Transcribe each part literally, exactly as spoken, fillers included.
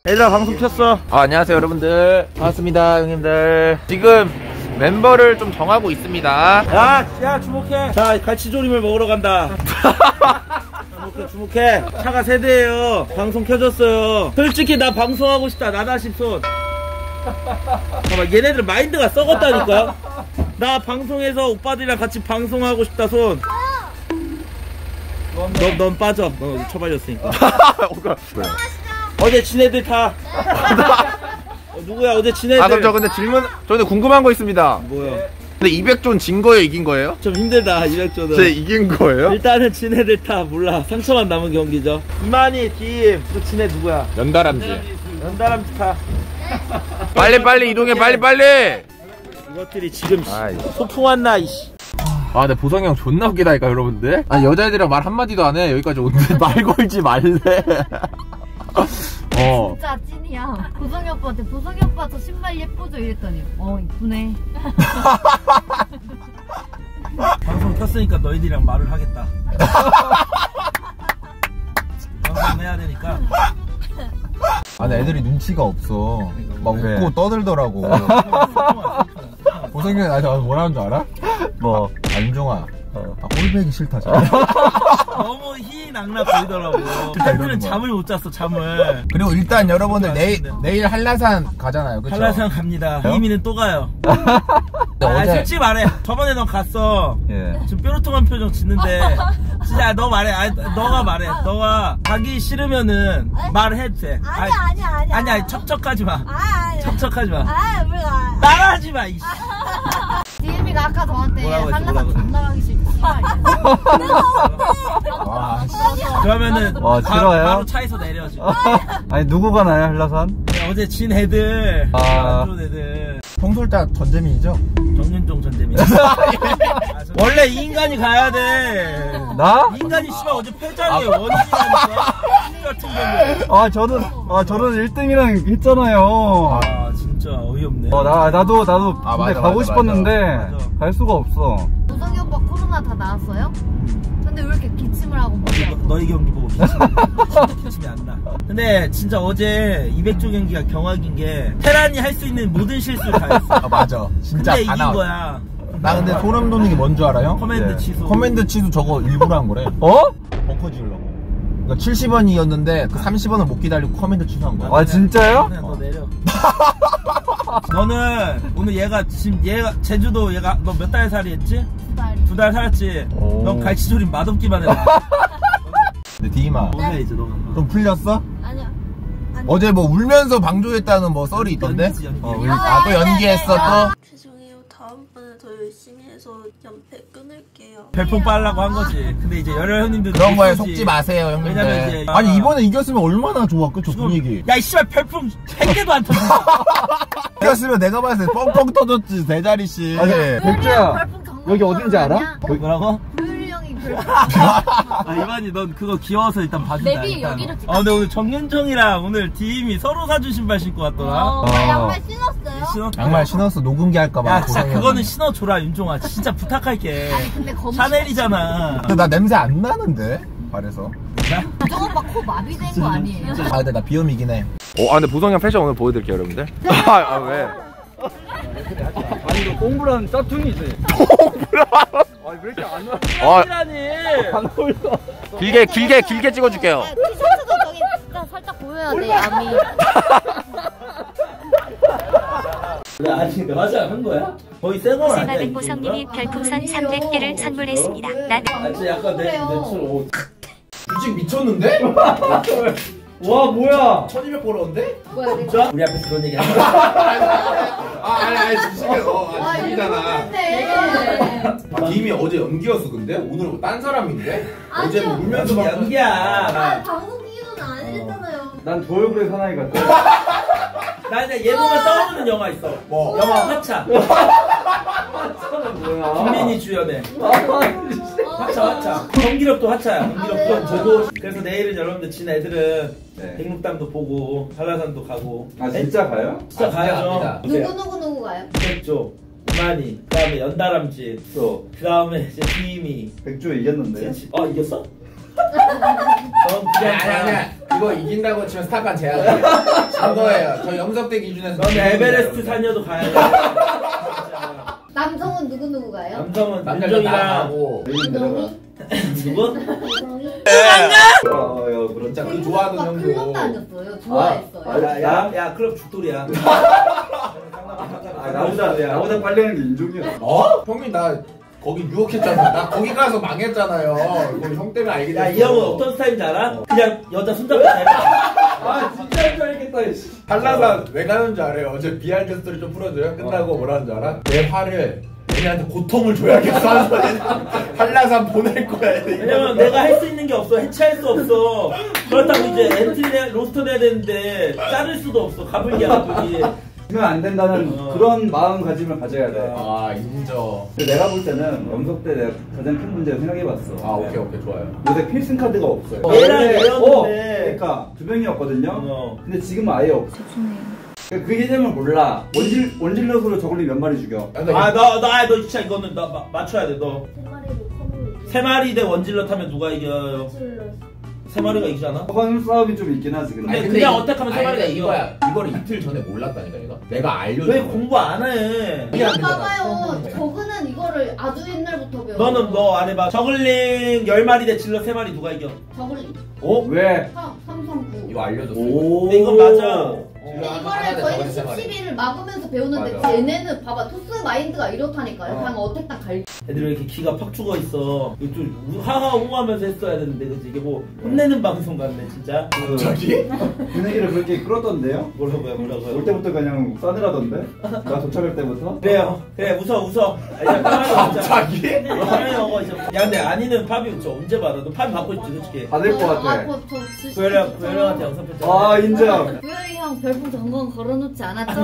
얘들아 방송 켰어. 아, 안녕하세요 여러분들, 반갑습니다 형님들. 지금 멤버를 좀 정하고 있습니다. 야, 야 주목해. 자, 갈치조림을 먹으러 간다. 주목해, 주목해. 차가 세 대예요. 방송 켜졌어요. 솔직히 나 방송하고 싶다. 나다 십손. 봐봐, 얘네들 마인드가 썩었다니까. 나 방송에서 오빠들이랑 같이 방송하고 싶다 손. 넌, 넌 빠져. 너 처발렸으니까. 어제 지네들 다. 어, 누구야 어제 지네들. 아 그럼 저 근데 질문, 저 근데 궁금한 거 있습니다. 뭐야? 근데 이백 존 진 거예요, 이긴 거예요? 좀 힘들다 이백 조는. 제 이긴 거예요? 일단은 지네들 다 몰라. 상처만 남은 경기죠. 이만희 팀. 또 지네 누구야? 연달람지. 연달람지 타. 빨리 빨리 이동해, 빨리 빨리. 이것들이 지금 아이. 소풍 왔나 이씨. 아 근데 보성이 형 존나 웃기다니까 여러분들. 아니 여자애들이랑 말 한마디도 안 해. 여기까지 오는데 말 걸지 말래. 어. 진짜 찐이야. 보성이 오빠한테 보성이 오빠 저 신발 예쁘죠? 이랬더니 어 이쁘네. 방송 켰으니까 너희들이랑 말을 하겠다. 방송 해야 되니까. 아, 근데 애들이 눈치가 없어. 막 그래. 웃고 떠들더라고. 보성이 형, 아, 저 뭐라는 줄 알아? 뭐. 아, 윤종아. 어. 아, 꼴배기 싫다, 저. 너무 희낙낙 보이더라고. 팬들은 잠을 못 잤어, 잠을. 그리고 일단 여러분들 내일, 내일 한라산 가잖아요, 그쵸? 한라산 갑니다. 이민은 또 가요. 근데 아, 어제- 솔직히 말해. 저번에 넌 갔어. 예. 지금 뾰루통한 표정 짓는데. 진짜 너 말해. 아, 너가 말해. 너가 가기 싫으면은 말해도 돼. 아니야 아니야 아니야. 아니, 아니, 척척하지 마. 아 아니야. 척척하지 마. 아 우리가. 따라하지 마, 이씨. 디엠이가 아까 저한테 뭐라고 했어, 한라산 뭐라고 존나 가기 싫다. 씨발. 와, 그러면은 와, 바, 싫어요? 바로 차에서 내려 지금. 아니 누구 가나요 한라산? 어제 진 애들, 아. 안 좋은 애들. 통솔자 전재민이죠? 정윤종 전재민. 원래 이 인간이 가야 돼. 나? 이 인간이 씨발 어제 패자리에 원인이라니까. 같은 경우. 아 저는 아 저는 일 등이랑 했잖아요. 아 진짜 어이없네. 어 나 나도 나도 아, 근데 맞아, 가고 맞아, 싶었는데 맞아. 맞아. 갈 수가 없어. 보성이 오빠 코로나 다 나았어요? 근데 왜 이렇게 기침을 하고 머리 아파? 너희 경기 보고 기침이, 기침이 안 나. 근데 진짜 어제 이백 조 경기가 경악인 게 테란이 할 수 있는 모든 실수를 다 했어. 아, 맞아. 진짜 근데 다 이긴 나와. 거야. 나 근데 소름 돋는 게 뭔 줄 알아요? 커맨드 네. 취소. 커맨드 치도 저거 일부러 한 거래. 어? 벙커 지으려고. 그러니까 칠십 원이었는데 그 삼십 원을 못 기다리고 커맨드 취소한 거야. 아 진짜요? 그냥 너 내려. 너는 오늘 얘가 지금 얘가 제주도 얘가 너 몇 달 살이 했지? 두 달. 두 달 살았지? 오. 넌 갈치조림 맛없기만 해. 근데 디마 뭐해 이제 너가. 좀 풀렸어? 아니야. 아니야. 어제 뭐 울면서 방조했다는 뭐 썰이 있던데? 연기지, 연기. 어, 우리- 아, 또 연기했어 또? 죄송해요. 다음번에 더 열심히 해서 연패 끊을게요. 별풍 빨라고 한 거지. 근데 이제 열혈 형님들 그런 거에 속지 마세요, 왜냐면 형님들. 이제- 아니, 이번에 이겼으면 얼마나 좋아, 그쵸, 분위기. 야, 이 씨발 별풍 백 개도 안 터진다. 이겼으면 내가 봤을 때 뻥뻥 터졌지, 대자리씨. 아니, 네. 백조야, 별풍 경남 여기 어딘지 알아? 아니야? 뭐라고? 조율이 형이 별풍. 아, 이반이 넌 그거 귀여워서 일단 봐준다. 맵이 일단. 여기로 찍어. 아, 근데 오늘 정윤정이랑 오늘 디임이 서로 사준 신발 신고 왔더라. 어, 나 양말 신었어요? 신었- 양말 신었어, 녹음기 할까봐. 야, 진짜 고생했네. 그거는 신어줘라, 윤종아. 진짜 부탁할게. 아니 근데 검. 샤넬이잖아. 근데 나 냄새 안 나는데? 발에서. 윤종 오빠 코 마비된 거 아니에요? 아, 근데 나 비염이긴 해. 어, 아 근데 보성이 형 패션 오늘 보여드릴게요 여러분들. 아, 아 왜? 아니 이거 똥브라는 짜퉁이지. 아니 왜 이렇게 안 와? 어, 안 어울려. 길게 길게 길게 찍어줄게요. 티셔츠도 저기 진짜 살짝 보여야 돼 암이. 아니, 너 화장한 거야? 거의 새 거는 아니야. 세바른 보성님이 별풍선 삼백 개를 선물했습니다. 난 아, 진짜 약간 내, 내추럴 옷. 주식 미쳤는데? 와, 뭐야? 천이백 벌었는데? 뭐야 내 진짜? 우리 앞에서 그런 얘기 하는 거야? 아, 아니, 아니, 주식을, 어, 아, 주식이잖아. 아, 김이 어제 연기였어, 근데? 오늘 딴 사람인데? 어제 뭐 울면서 막. 연기야. 방송 끼기는 안 했잖아요. 난 저 얼굴의 사나이 같아. 나 이제 얘 보면 떠오르는 영화 있어. 뭐? 영화 화차. 뭐야? 김민희 주연의. 화차, 화차. 경기력도 화차야. 경기력도 보고. 그래서 내일은 여러분들 진 애들은 네. 백록담도 보고, 한라산도 가고. 아 진짜 가요? 진짜 아, 가야죠. 갑니다. 누구 누구 누구 가요? 백조, 이만희, 그 다음에 연다람쥐, 또, 그 다음에 이제 비미. 백조 이겼는데. 어, 이겼어? 넌 그냥 아니, 아니, 아니. 가. 이거 이긴다고 치면 스타판 제압. 진 거예요. 저 영석대 기준에서. 넌 에베레스트 산여도 가야 돼. 남성은 누구 누구 가요? 남성은 남자랑 남정이랑 나하고. 구덩이? 누구? 구덩이? 어야 그런 진짜 그 좋아하던 형도. 클럽도 앉았어요. 좋아했어요. 야야 야 그럼 죽돌이야. 아, 나보다 나보다 빨리 하는 게 인종이야. 어? 형님 나 거기 유혹했잖아. 나 거기 가서 망했잖아요. 이거 형 때문에 알게 됐어. 야 이 형은 어떤 스타일인지 알아? 그냥 여자 손잡고 다녀. 아 진짜 할 줄 알겠다. 한라산 왜 가는 줄 알아요? 어제 비하인드 스토리 좀 풀어줘요? 끝나고 뭐라는 줄 알아? 내 화를 얘네한테 고통을 줘야겠어 하면서 한라산 보낼 거야. 왜냐면 내가 할 수 있는 게 없어. 해체할 수 없어. 그렇다고 이제 엔트리 로스터 내야 되는데 자를 수도 없어. 가불기야 가불기. 지면 안 된다는 어. 그런 마음가짐을 가져야 돼. 아 인정. 근데 내가 볼 때는 영석 때 내가 가장 큰 문제를 생각해봤어. 아 오케이 오케이 좋아요. 요새 필승 카드가 없어요. 얘랑 원래- 얘였는데. 어, 그러니까 두 명이었거든요. 어. 근데 지금은 아예 없어. 그 개념을 몰라. 원질 원질럿으로 저걸리 몇 마리 죽여. 아너너너 너 진짜 이거는 너 마, 맞춰야 돼 너. 세 마리로 커뮤니티. 세 마리 대 원질럿 하면 누가 이겨요? 세 마리가 이기잖아. 허관 싸움이 좀 있긴 하지 근데. 근데 그냥 어택하면 세 마리가 이겨. 이거야. 이거를 이틀 전에 몰랐다니까 이거. 내가 알려줘. 왜 공부 안 해? 이게 안 되잖아. 봐봐요. 저그는 이거를 아주 옛날부터 배워. 너는 너 안 해봐. 저글링 열 마리 대 질럿 세 마리 누가 이겨? 저글리. 어? 왜? 삼성구. 이거 알려줬어. 오. 근데 이건 맞아. 근데 이거를 저희는 십십일을 막으면서 배우는데 맞아. 얘네는 봐봐 토스 마인드가 이렇다니까요. 어. 그냥 어택 딱 갈. 애들이 왜 이렇게 기가 팍 죽어 있어. 이거 좀 하하 호하면서 했어야 되는데 그치? 이게 뭐 혼내는 방송 같네 진짜. 그 저기? 분위기를 그렇게 끌었던데요? 뭐라고요 뭐라고요? 올 때부터 그냥 싸늘하던데? 나 도착할 때부터? 그래요. 그래 웃어 웃어. 아, 이제 편하게 먹자. 갑자기? 편하게 먹어 이제. 야 근데 아니는 팝이 저 언제 받아? 너 팝이 받고 있지 솔직히. 받을 것 같아. 아, 저, 저, 저, 구현령 구현령한테 영상 편지. 아 인정. 구현이 형 별풍 전건 걸어놓지 않았죠?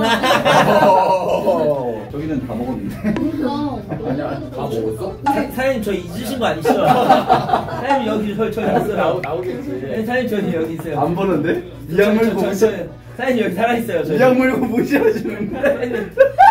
저기는 다 먹었는데. 아니야 다 먹었어? 사- 사장님 저 잊으신 거 아니시죠? 사장님 여기 저 저기 있어요. 나오 나오겠지. 네, 사장님 저기 여기 있어요. 안 보는데? 저- 이악 저- 물고 저- 무시. 저- 사장님 여기 살아 있어요. 이악 물고 무시하시는데.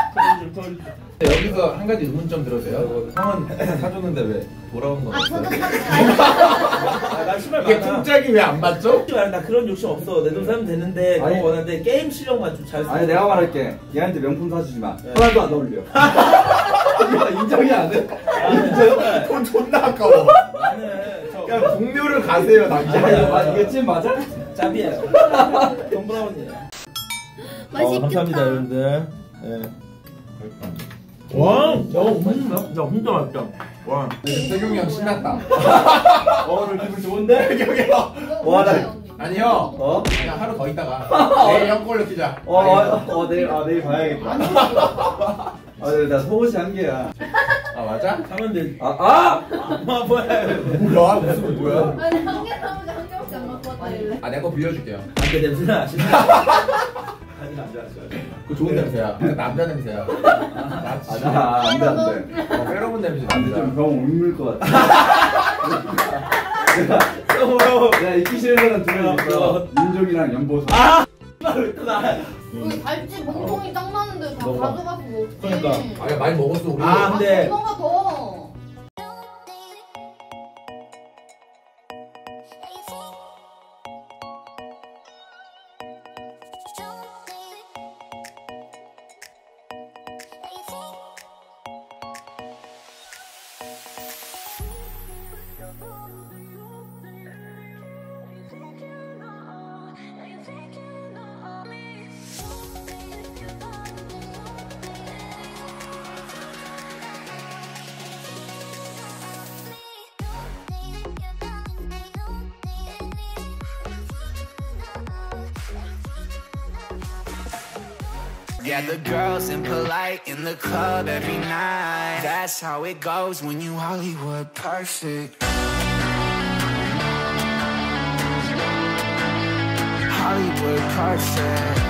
여기서 한 가지 의문점 들어도 돼요? 형은 사줬는데 왜 돌아온 거 아, 저도 없어요? 사실 아, 나 신발 이게 많아. 쿵짝이 왜 안 맞죠? 나 그런 욕심 없어. 내 돈 사면 되는데 아니. 그거 원하는데 게임 실력만 좀 잘 써. 아니 내가 말할게. 얘한테 명품 사주지 마. 네. 하나도 안 어울려. 야, 인정이 안 돼? 아, 돈 존나 아까워. 나는 저 그냥 동료를 가세요 야, 당장. 이거 맞- 이거 찜 맞아? 짭이에요. 돈 브라운이에요. 맛있겠다. 어, 감사합니다 여러분들. 네. 와, 야, 음, 야, 진짜 맛있다. 와, 태경이 형 신났다. 어, 오늘 기분 좋은데? 태경이 형. 와, 나- 아니 형. 어? 그냥 하루 더 있다가 내일 형 걸로 키자. 어, 어, 어, 내일, 아, 내일 봐야겠다. 아, 내일 나 속옷이 한 개야. 아 맞아? 사면 돼. 아, 아! 아, 뭐야? 뭐야 무슨 뭐야? 아니 한 개 사면 한 개밖에 안 갖고 왔다길래. 아 내 거 빌려줄게요. 안돼 냄새나 아시나? 아니 남자 그 좋은 냄새야. 그 남자 냄새야. 아, 나, 안 돼, 안 돼. 어, 페로몬 냄새 안 돼, 남자. 좀 병 울물 것 같아. 내가, 내가 있기 싫은 사람 두 명 있어. 민종이랑 연보성. 아, 왜또 나? 우리 갈치 몽통이 딱 많은데 다 먹어. 가져가서 먹지. 그러니까. 아 야, 많이 먹었어 우리. 아, 근데- 건너가 더. Yeah, the girls impolite in the club every night. That's how it goes when you Hollywood perfect. Hollywood perfect.